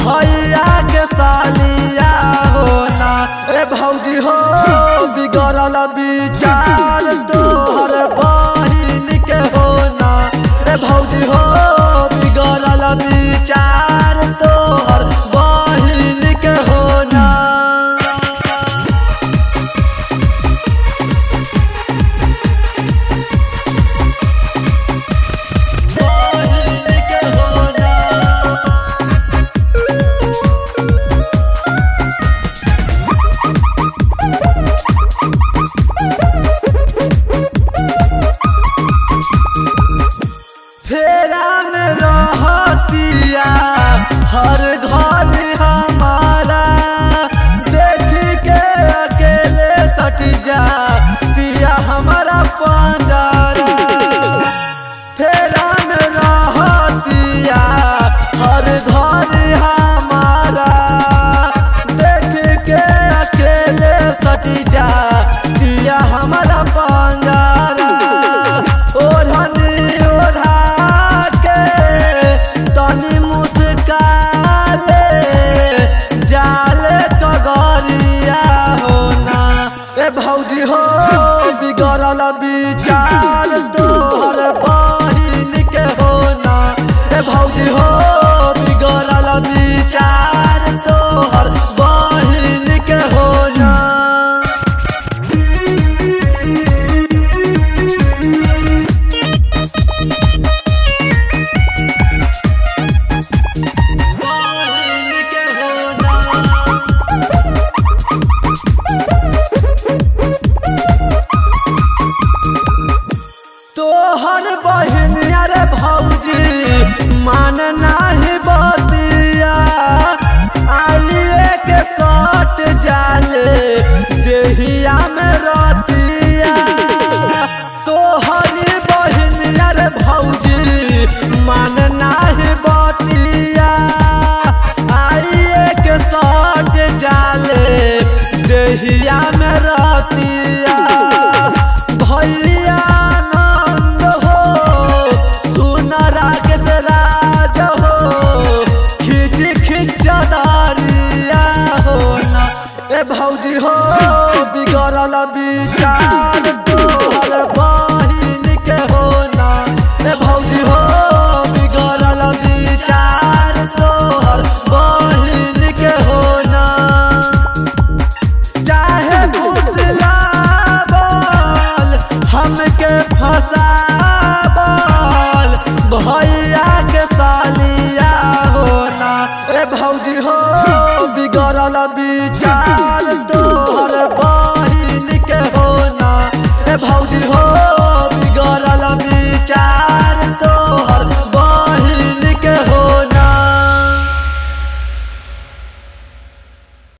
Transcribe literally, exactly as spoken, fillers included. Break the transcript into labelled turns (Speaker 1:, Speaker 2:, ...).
Speaker 1: भैया के सालिया हो ना। ए भौजी हो बिगड़ल विचार तोहर बहिन के हो ना। ए भौजी हो बिगड़ल विचार तोहर बहिन के हो ना। फेरा में रहतिया हर घर हमारा, देख के अकेले सट जा दिया हमारा पंजरा। फेरा में रहतिया हर घर हमारा, देख के अकेले सट जा दिया हमारा पंजरा। ओढ़नी तनी मुस्काले जाले कगरिया हो ना। ए भौजी हो बिगड़ल विचार तोहर बहिन के हो ना। ए भौजी हो बिगड़ल विचार तोहर बहिन के हो ना। तोहर बहिन रे भौजी मान नाही बतिया, आलिए के सट जाले देहिया में रतिया। तोहर बहिन रे भौजी मान नाही बतिया, आलिए के सट जाले देहिया में रतिया। भैया ए भौजी हो